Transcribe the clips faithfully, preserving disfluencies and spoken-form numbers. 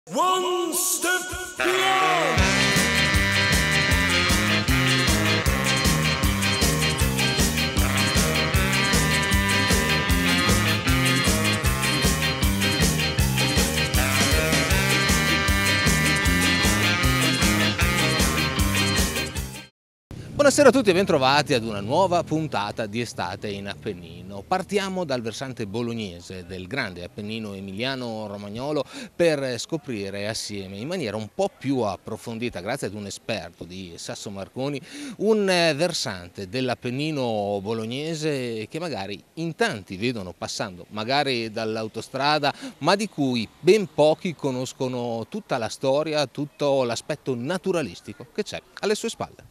One step beyond. Buonasera a tutti e bentrovati ad una nuova puntata di Estate in Appennino. Partiamo dal versante bolognese del grande Appennino emiliano-romagnolo per scoprire assieme in maniera un po' più approfondita, grazie ad un esperto di Sasso Marconi, un versante dell'Appennino bolognese che magari in tanti vedono passando, magari dall'autostrada, ma di cui ben pochi conoscono tutta la storia, tutto l'aspetto naturalistico che c'è alle sue spalle.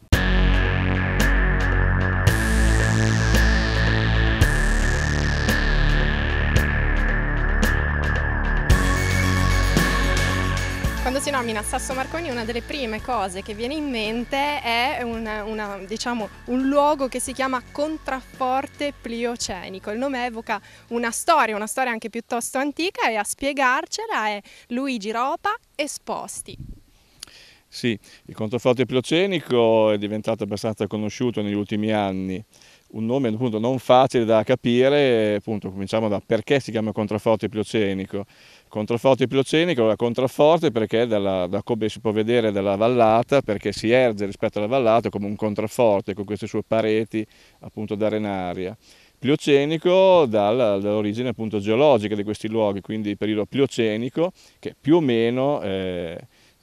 Quando si nomina Sasso Marconi, una delle prime cose che viene in mente è una, una, diciamo, un luogo che si chiama Contrafforte Pliocenico. Il nome evoca una storia, una storia anche piuttosto antica, e a spiegarcela è Luigi Ropa Esposti. Sì, il Contrafforte Pliocenico è diventato abbastanza conosciuto negli ultimi anni. Un nome appunto non facile da capire, appunto cominciamo da perché si chiama Contrafforte Pliocenico. Contrafforte Pliocenico, la contrafforte perché dalla, da come si può vedere dalla vallata, perché si erge rispetto alla vallata come un contrafforte con queste sue pareti appunto d'arenaria. Pliocenico dall'origine appunto geologica di questi luoghi, quindi il periodo pliocenico che più o meno eh,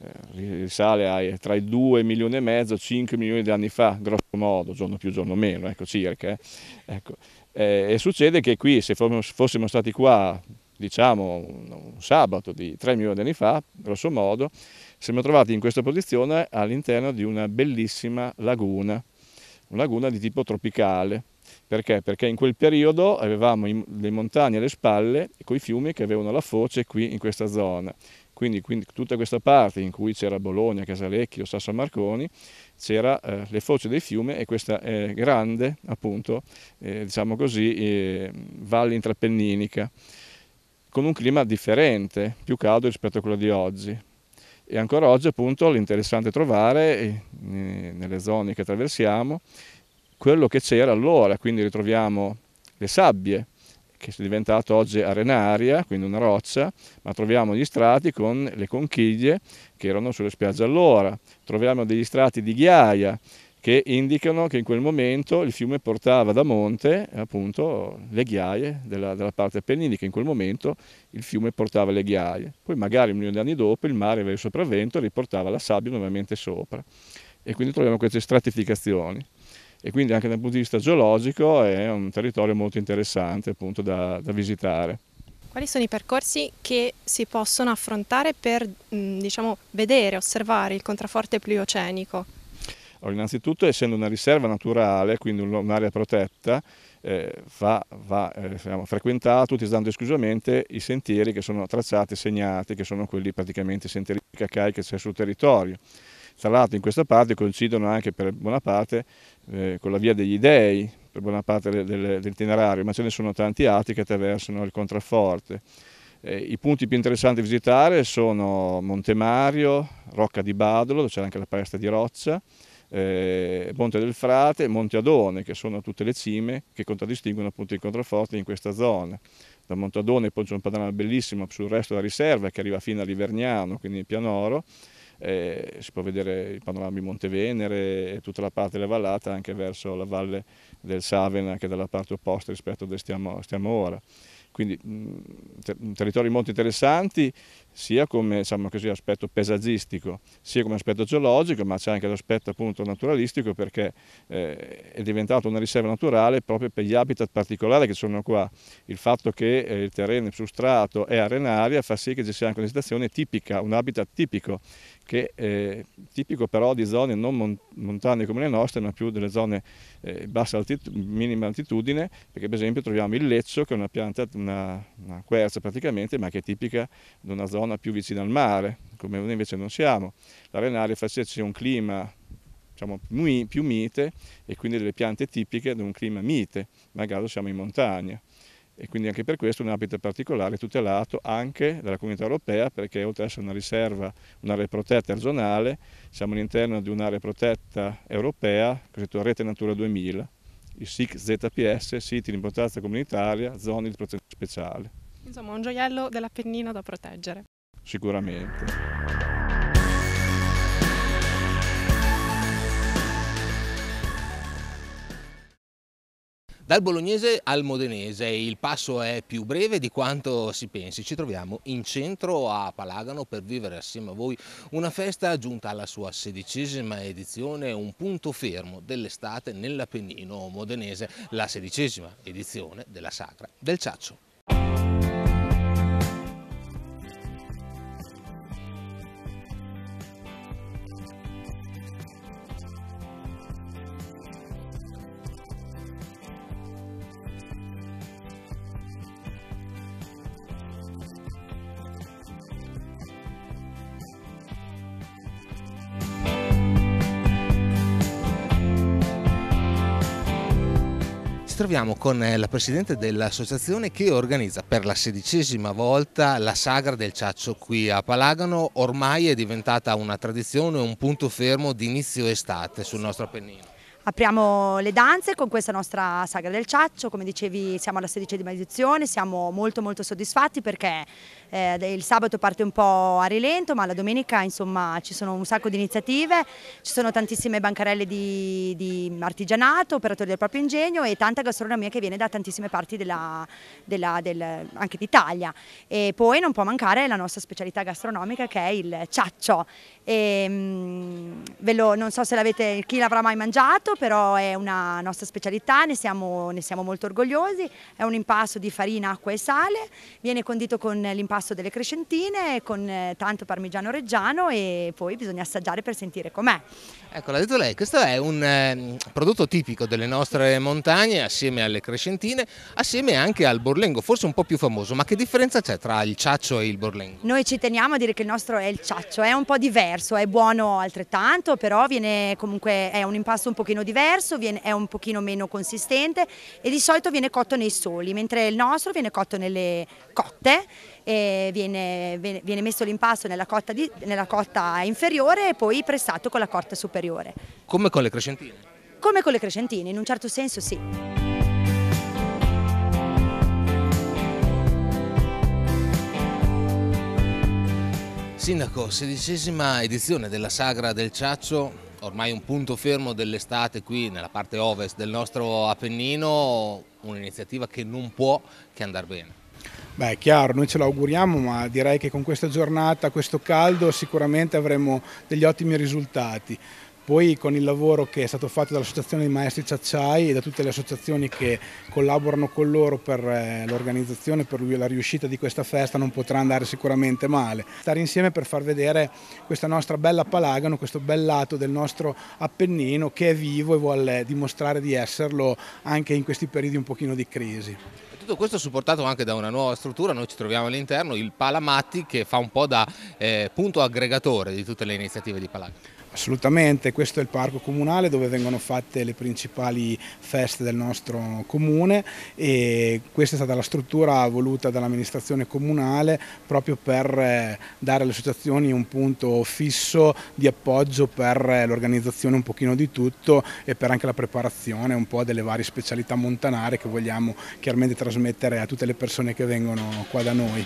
risale a tra i due milioni e mezzo e cinque milioni di anni fa, grosso modo, giorno più giorno meno, ecco circa. Eh. Ecco. Eh, e succede che qui, se fossimo stati qua, diciamo un, un sabato di tre milioni di anni fa, grosso modo, siamo trovati in questa posizione all'interno di una bellissima laguna, una laguna di tipo tropicale. Perché? Perché in quel periodo avevamo le montagne alle spalle con i fiumi che avevano la foce qui in questa zona. Quindi, quindi tutta questa parte in cui c'era Bologna, Casalecchio, Sasso Marconi, c'era eh, le foci dei fiumi e questa eh, grande, appunto, eh, diciamo così, eh, valle intrapenninica, con un clima differente, più caldo rispetto a quello di oggi. E ancora oggi, appunto, l'interessante trovare eh, nelle zone che attraversiamo quello che c'era allora, quindi ritroviamo le sabbie, che è diventato oggi arenaria, quindi una roccia, ma troviamo gli strati con le conchiglie che erano sulle spiagge allora. Troviamo degli strati di ghiaia che indicano che in quel momento il fiume portava da monte appunto le ghiaie della, della parte appenninica, in quel momento il fiume portava le ghiaie. Poi magari un milione di anni dopo il mare aveva il sopravvento e riportava la sabbia nuovamente sopra. E quindi troviamo queste stratificazioni. E quindi anche dal punto di vista geologico è un territorio molto interessante appunto da, da visitare. Quali sono i percorsi che si possono affrontare per diciamo, vedere, osservare il Contrafforte Pliocenico? Allora, innanzitutto, essendo una riserva naturale, quindi un'area protetta, eh, va, va eh, frequentato utilizzando esclusivamente i sentieri che sono tracciati e segnati, che sono quelli praticamente sentieri cacai che c'è sul territorio. Tra l'altro in questa parte coincidono anche per buona parte eh, con la via degli Dei, per buona parte del, del, dell'itinerario, ma ce ne sono tanti altri che attraversano il Contrafforte. Eh, I punti più interessanti da visitare sono Monte Mario, Rocca di Badolo, dove c'è anche la palestra di roccia, eh, Monte del Frate, Monte Adone, che sono tutte le cime che contraddistinguono appunto il Contrafforte in questa zona. Da Monte Adone poi c'è un panorama bellissimo sul resto della riserva che arriva fino a Livergnano, quindi il Pianoro. Eh, si può vedere il panorama di Montevenere e tutta la parte della vallata anche verso la valle del Savena, che è dalla parte opposta rispetto a dove stiamo, stiamo ora. Quindi mh, territori molto interessanti sia come diciamo così, aspetto paesaggistico, sia come aspetto geologico, ma c'è anche l'aspetto appunto naturalistico perché eh, è diventato una riserva naturale proprio per gli habitat particolari che sono qua. Il fatto che eh, il terreno, il substrato è arenaria fa sì che ci sia anche una situazione tipica, un habitat tipico, che è tipico però di zone non montane come le nostre, ma più delle zone eh, bassa altitudine, minima altitudine, perché per esempio troviamo il leccio, che è una pianta, una, una quercia praticamente, ma che è tipica di una zona più vicina al mare, come noi invece non siamo. L'arenaria fa sì che c'è un clima diciamo, più mite e quindi delle piante tipiche di un clima mite, magari siamo in montagna. e quindi anche per questo è un habitat particolare tutelato anche dalla Comunità Europea, perché oltre ad essere una riserva, un'area protetta regionale, siamo all'interno di un'area protetta europea, cosiddetta Rete Natura duemila, i S I C Z P S, siti di importanza comunitaria, zone di protezione speciale. Insomma, un gioiello dell'Appennino da proteggere. Sicuramente. Dal bolognese al modenese il passo è più breve di quanto si pensi. Ci troviamo in centro a Palagano per vivere assieme a voi una festa giunta alla sua sedicesima edizione, un punto fermo dell'estate nell'Appennino modenese, la sedicesima edizione della Sagra del Ciaccio. Ci troviamo con la presidente dell'associazione che organizza per la sedicesima volta la Sagra del Ciaccio qui a Palagano. Ormai è diventata una tradizione, un punto fermo di inizio estate sul nostro Appennino. Apriamo le danze con questa nostra Sagra del Ciaccio, come dicevi siamo alla sedicesima edizione, siamo molto molto soddisfatti perché eh, il sabato parte un po' a rilento, ma la domenica insomma ci sono un sacco di iniziative, ci sono tantissime bancarelle di, di artigianato, operatori del proprio ingegno e tanta gastronomia che viene da tantissime parti della, della, del, anche d'Italia. E poi non può mancare la nostra specialità gastronomica che è il ciaccio. E, mh, ve lo, non so se l'avete, chi l'avrà mai mangiato, però è una nostra specialità, ne siamo, ne siamo molto orgogliosi. È un impasto di farina, acqua e sale, viene condito con l'impasto delle crescentine, con tanto parmigiano reggiano e poi bisogna assaggiare per sentire com'è. Ecco, l'ha detto lei, questo è un eh, prodotto tipico delle nostre montagne, assieme alle crescentine, assieme anche al borlengo, forse un po' più famoso, ma che differenza c'è tra il ciaccio e il borlengo? Noi ci teniamo a dire che il nostro è il ciaccio, è un po' diverso, è buono altrettanto, però viene comunque, è un impasto un pochino diverso, viene, è un pochino meno consistente e di solito viene cotto nei soli, mentre il nostro viene cotto nelle cotte. E viene, viene, viene messo l'impasto nella cotta, di, nella cotta inferiore e poi pressato con la cotta superiore. Come con le crescentine? Come con le crescentine, in un certo senso sì. Sindaco, sedicesima edizione della Sagra del Ciaccio, ormai un punto fermo dell'estate qui nella parte ovest del nostro Appennino, un'iniziativa che non può che andare bene. Beh, è chiaro, noi ce lo auguriamo, ma direi che con questa giornata, questo caldo, sicuramente avremo degli ottimi risultati. Poi con il lavoro che è stato fatto dall'Associazione dei Maestri Ciacciai e da tutte le associazioni che collaborano con loro per l'organizzazione, per la riuscita di questa festa, non potrà andare sicuramente male. Stare insieme per far vedere questa nostra bella Palagano, questo bel lato del nostro Appennino che è vivo e vuole dimostrare di esserlo anche in questi periodi un pochino di crisi. Tutto questo supportato anche da una nuova struttura, noi ci troviamo all'interno, il Palamatti, che fa un po' da eh, punto aggregatore di tutte le iniziative di Palagano. Assolutamente, questo è il parco comunale dove vengono fatte le principali feste del nostro comune e questa è stata la struttura voluta dall'amministrazione comunale proprio per dare alle associazioni un punto fisso di appoggio per l'organizzazione un pochino di tutto e per anche la preparazione un po' delle varie specialità montanare che vogliamo chiaramente trasmettere a tutte le persone che vengono qua da noi.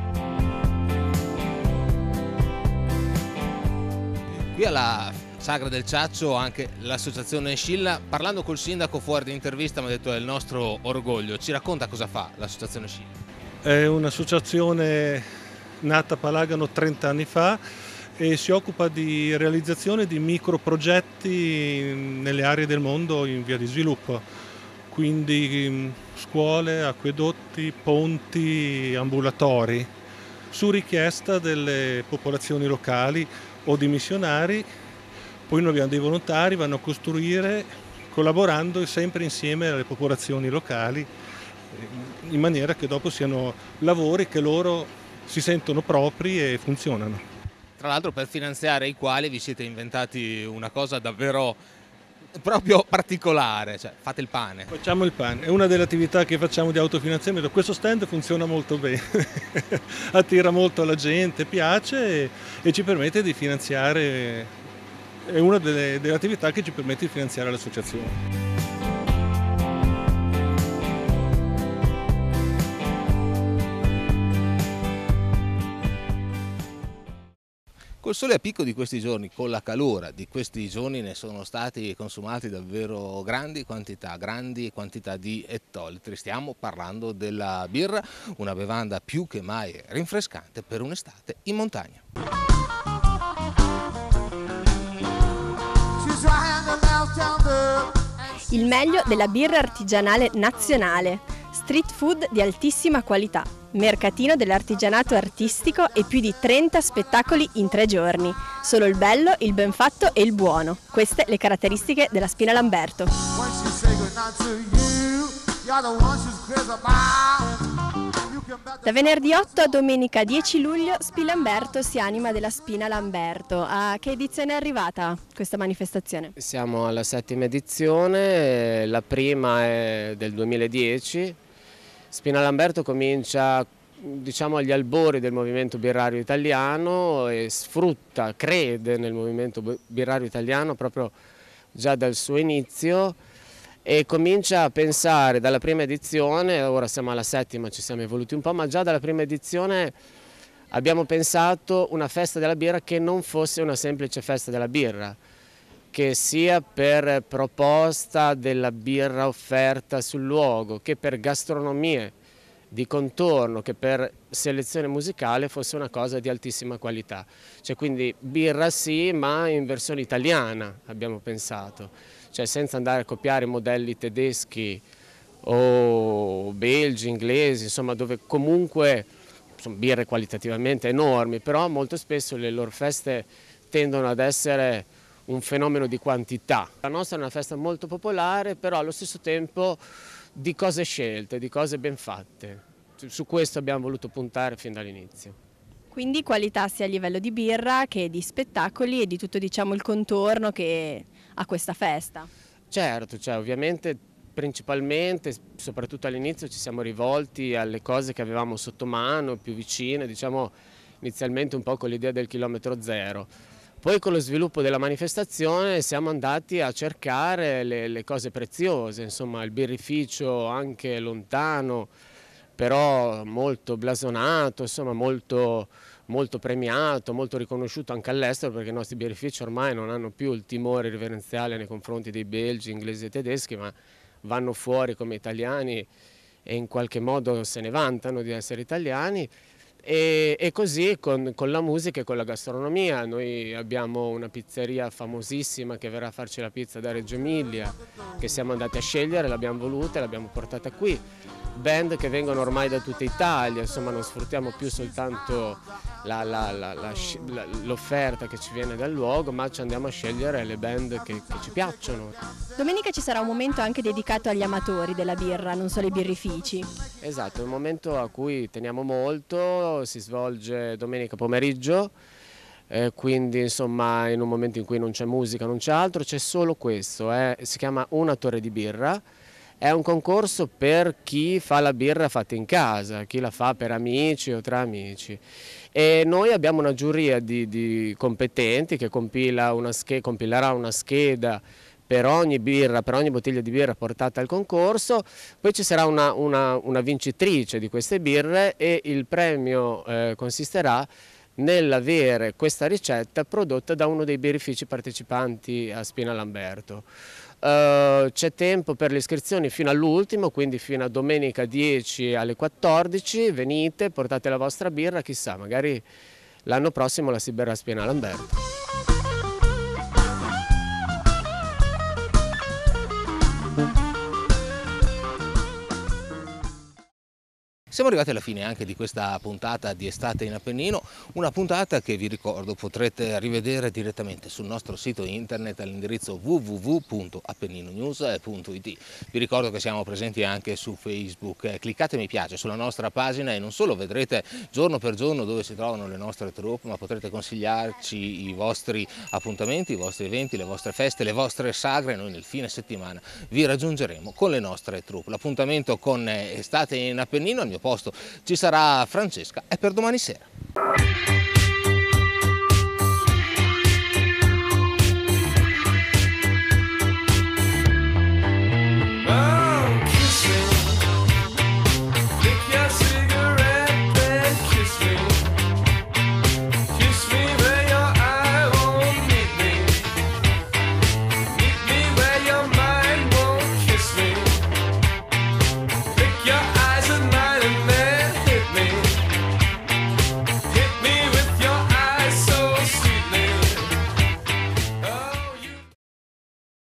Qui alla Sagra del Ciaccio anche l'associazione Scilla, parlando col sindaco fuori di intervista mi ha detto è il nostro orgoglio, ci racconta cosa fa l'associazione Scilla? È un'associazione nata a Palagano trenta anni fa e si occupa di realizzazione di microprogetti nelle aree del mondo in via di sviluppo, quindi scuole, acquedotti, ponti, ambulatori, su richiesta delle popolazioni locali o di missionari. Poi noi abbiamo dei volontari, vanno a costruire collaborando sempre insieme alle popolazioni locali in maniera che dopo siano lavori che loro si sentono propri e funzionano. Tra l'altro per finanziare i quali vi siete inventati una cosa davvero proprio particolare, cioè fate il pane. Facciamo il pane, è una delle attività che facciamo di autofinanziamento. Questo stand funziona molto bene, attira molto la gente, piace e, e ci permette di finanziare, è una delle, delle attività che ci permette di finanziare l'associazione. Col sole a picco di questi giorni, con la calura di questi giorni, ne sono stati consumati davvero grandi quantità, grandi quantità di ettolitri. Stiamo parlando della birra, una bevanda più che mai rinfrescante per un'estate in montagna. Il meglio della birra artigianale nazionale, street food di altissima qualità, mercatino dell'artigianato artistico e più di trenta spettacoli in tre giorni. Solo il bello, il ben fatto e il buono. Queste le caratteristiche della Spina Lamberto. Da venerdì otto a domenica dieci luglio Spina Lamberto si anima della Spina Lamberto. A che edizione è arrivata questa manifestazione? Siamo alla settima edizione, la prima è del duemiladieci. Spina Lamberto comincia, diciamo, agli albori del movimento birrario italiano e sfrutta, crede nel movimento birrario italiano proprio già dal suo inizio e comincia a pensare dalla prima edizione, ora siamo alla settima, ci siamo evoluti un po', ma già dalla prima edizione abbiamo pensato una festa della birra che non fosse una semplice festa della birra, che sia per proposta della birra offerta sul luogo, che per gastronomie di contorno, che per selezione musicale fosse una cosa di altissima qualità. Cioè, quindi birra sì, ma in versione italiana abbiamo pensato, cioè senza andare a copiare modelli tedeschi o belgi, inglesi, insomma, dove comunque sono birre qualitativamente enormi, però molto spesso le loro feste tendono ad essere un fenomeno di quantità. La nostra è una festa molto popolare, però allo stesso tempo di cose scelte, di cose ben fatte. Su questo abbiamo voluto puntare fin dall'inizio. Quindi qualità sia a livello di birra che di spettacoli e di tutto, diciamo, il contorno che ha questa festa. Certo, cioè, ovviamente principalmente, soprattutto all'inizio, ci siamo rivolti alle cose che avevamo sotto mano, più vicine, diciamo inizialmente un po' con l'idea del chilometro zero. Poi con lo sviluppo della manifestazione siamo andati a cercare le, le cose preziose, insomma il birrificio anche lontano, però molto blasonato, insomma molto, molto premiato, molto riconosciuto anche all'estero, perché i nostri birrifici ormai non hanno più il timore riverenziale nei confronti dei belgi, inglesi e tedeschi, ma vanno fuori come italiani e in qualche modo se ne vantano di essere italiani. E, e così con, con la musica e con la gastronomia. Noi abbiamo una pizzeria famosissima che verrà a farci la pizza da Reggio Emilia, che siamo andati a scegliere, l'abbiamo voluta e l'abbiamo portata qui. Band che vengono ormai da tutta Italia, insomma non sfruttiamo più soltanto l'offerta che ci viene dal luogo, ma ci andiamo a scegliere le band che, che ci piacciono. Domenica ci sarà un momento anche dedicato agli amatori della birra, non solo ai birrifici. Esatto, è un momento a cui teniamo molto, si svolge domenica pomeriggio, eh, quindi insomma in un momento in cui non c'è musica, non c'è altro, c'è solo questo, eh, si chiama Una torre di birra. È un concorso per chi fa la birra fatta in casa, chi la fa per amici o tra amici. E noi abbiamo una giuria di, di competenti che compila una scheda, compilerà una scheda per ogni birra, per ogni bottiglia di birra portata al concorso. Poi ci sarà una, una, una vincitrice di queste birre e il premio eh, consisterà nell'avere questa ricetta prodotta da uno dei birrifici partecipanti a Spina Lamberto. Uh, c'è tempo per le iscrizioni fino all'ultimo, quindi fino a domenica dieci alle quattordici, venite, portate la vostra birra, chissà, magari l'anno prossimo la si berrà a Spina Lamberto. Siamo arrivati alla fine anche di questa puntata di Estate in Appennino, una puntata che vi ricordo potrete rivedere direttamente sul nostro sito internet all'indirizzo w w w punto appennino news punto i t. Vi ricordo che siamo presenti anche su Facebook, cliccate mi piace sulla nostra pagina e non solo vedrete giorno per giorno dove si trovano le nostre troupe, ma potrete consigliarci i vostri appuntamenti, i vostri eventi, le vostre feste, le vostre sagre. Noi nel fine settimana vi raggiungeremo con le nostre troupe. L'appuntamento con Estate in Appennino, al mio posto ci sarà Francesca, è per domani sera.